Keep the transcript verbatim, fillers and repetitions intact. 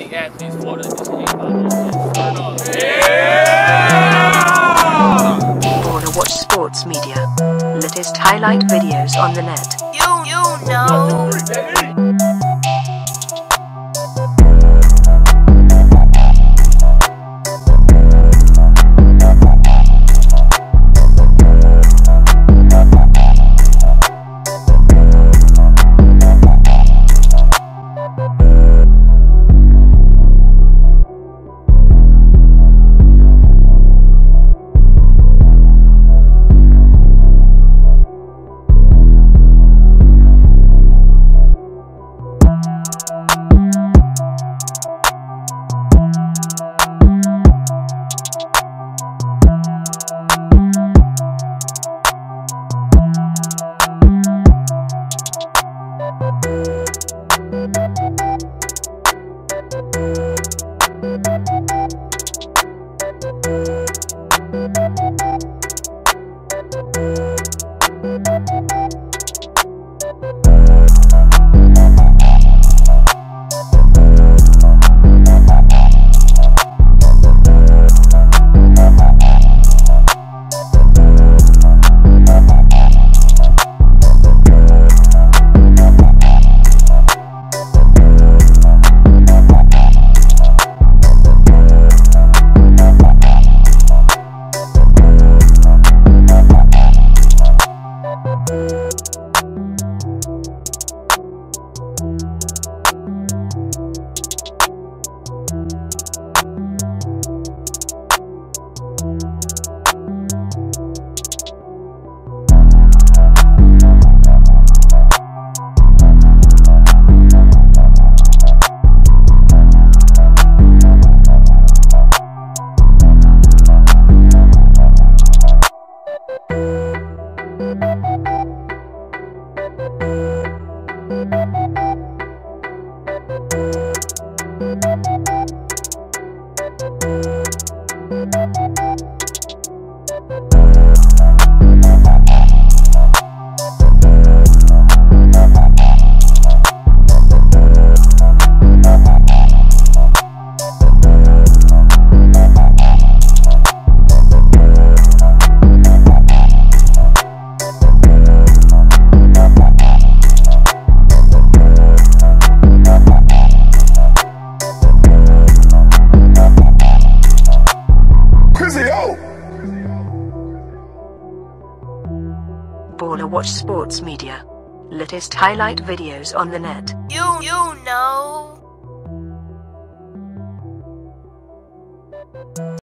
outstanding athletes for the Disney. Yeah! Wanna watch sports media? Latest highlight videos on the net. You, you know. Wanna watch sports media? Latest highlight videos on the net. You, you know.